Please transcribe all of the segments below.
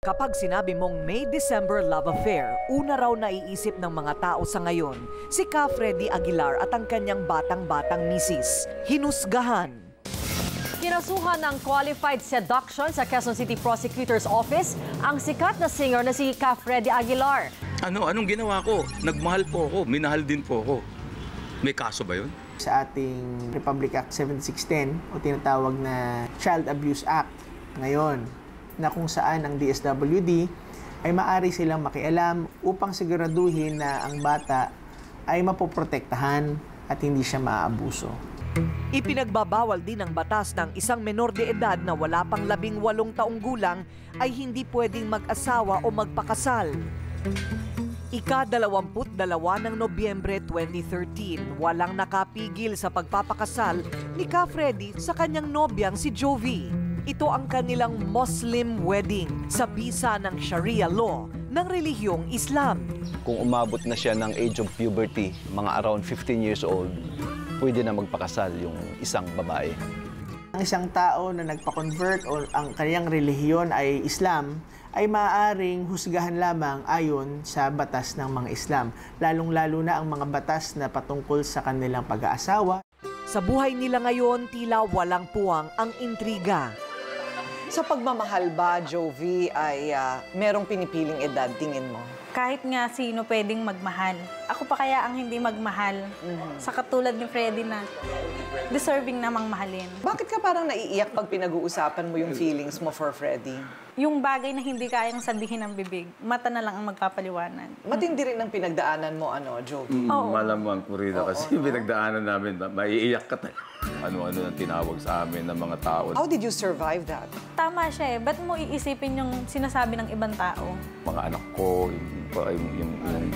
Kapag sinabi mong May-December love affair, una raw naiisip ng mga tao sa ngayon si Freddie Aguilar at ang kanyang batang-batang misis. Hinusgahan. Kinasuhan ng qualified seduction sa Quezon City Prosecutor's Office ang sikat na singer na si Freddie Aguilar. Anong ginawa ko? Nagmahal po ako, minahal din po ako. May kaso ba yun? Sa ating Republic Act 7610 o tinatawag na Child Abuse Act ngayon, na kung saan ang DSWD ay maaari silang makialam upang siguraduhin na ang bata ay mapoprotektahan at hindi siya maaabuso. Ipinagbabawal din ng batas ng isang menor de edad na wala pang 18 taong gulang ay hindi pwedeng mag-asawa o magpakasal. Ika-22 ng Nobyembre 2013, walang nakapigil sa pagpapakasal ni Freddie sa kanyang nobyang si Jovi. Ito ang kanilang Muslim wedding sa bisa ng Sharia law ng relihiyong Islam. Kung umabot na siya ng age of puberty, mga around 15 years old, pwede na magpakasal yung isang babae. Ang isang tao na nagpa-convert o ang kanyang relihiyon ay Islam, ay maaaring husgahan lamang ayon sa batas ng mga Islam, lalong-lalo na ang mga batas na patungkol sa kanilang pag-aasawa. Sa buhay nila ngayon, tila walang puwang ang intriga. Sa pagmamahal ba, Jovi, ay merong pinipiling edad, tingin mo? Kahit nga sino pwedeng magmahal. Ako pa kaya ang hindi magmahal. Sa katulad ni Freddie na deserving namang mahalin. Bakit ka parang naiiyak pag pinag-uusapan mo yung feelings mo for Freddie? Yung bagay na hindi kayang sabihin ng bibig, mata na lang ang magpapaliwanag. Matindi rin ang pinagdaanan mo, Jovi? Malamang ko rin kasi pinagdaanan namin, maiiyak ka tayo. Ano-ano ang tinawag sa amin ng mga tao. How did you survive that? Tama siya eh. Ba't mo iisipin yung sinasabi ng ibang tao? Mga anak ko, yung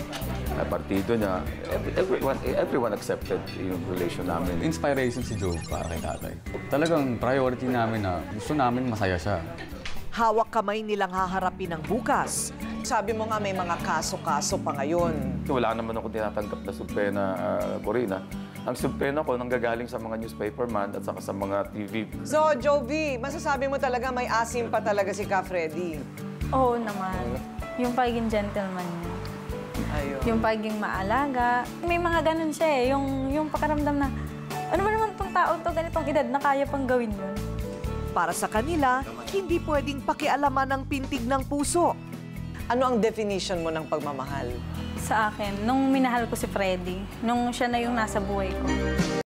partido niya, everyone accepted yung relation namin. Inspiration si Joe para kay tatay. Talagang priority namin na gusto namin masaya siya. Hawak kamay nilang haharapin ang bukas. Sabi mo nga may mga kaso-kaso pa ngayon. Wala naman ako tinatanggap na subpena, Corina. Ang subpena ko nanggagaling sa mga newspaper man at saka sa mga TV. So, Jovi, masasabi mo talaga may asim pa talaga si Freddie? Oo naman. Yung pagiging gentleman niya. Ayun. Yung pagiging maalaga. May mga ganun siya eh. Yung pakaramdam na, ano ba naman itong tao to, ganitong edad na kaya pang gawin yun. Para sa kanila, hindi pwedeng pakialaman ng pintig ng puso. Ano ang definition mo ng pagmamahal? Sa akin, nung minahal ko si Freddie, nung siya na yung nasa buhay ko.